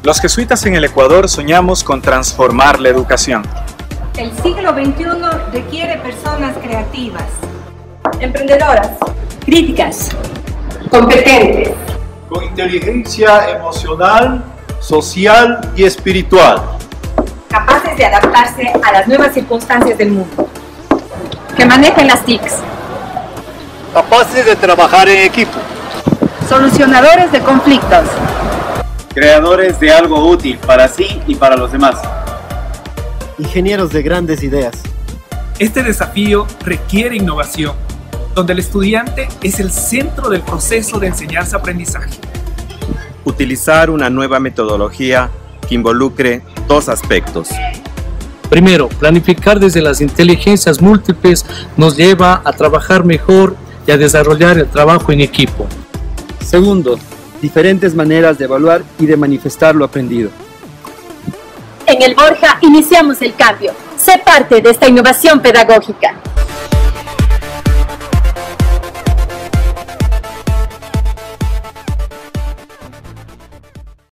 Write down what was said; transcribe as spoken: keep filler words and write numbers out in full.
Los jesuitas en el Ecuador soñamos con transformar la educación. El siglo veintiuno requiere personas creativas, emprendedoras, críticas, competentes, con inteligencia emocional, social y espiritual, capaces de adaptarse a las nuevas circunstancias del mundo, que manejen las T I Cs, capaces de trabajar en equipo, solucionadores de conflictos, creadores de algo útil para sí y para los demás, ingenieros de grandes ideas. Este desafío requiere innovación, donde el estudiante es el centro del proceso de enseñanza-aprendizaje. Utilizar una nueva metodología que involucre dos aspectos. Primero, planificar desde las inteligencias múltiples nos lleva a trabajar mejor y a desarrollar el trabajo en equipo. Segundo, diferentes maneras de evaluar y de manifestar lo aprendido. En el Borja iniciamos el cambio. Sé parte de esta innovación pedagógica.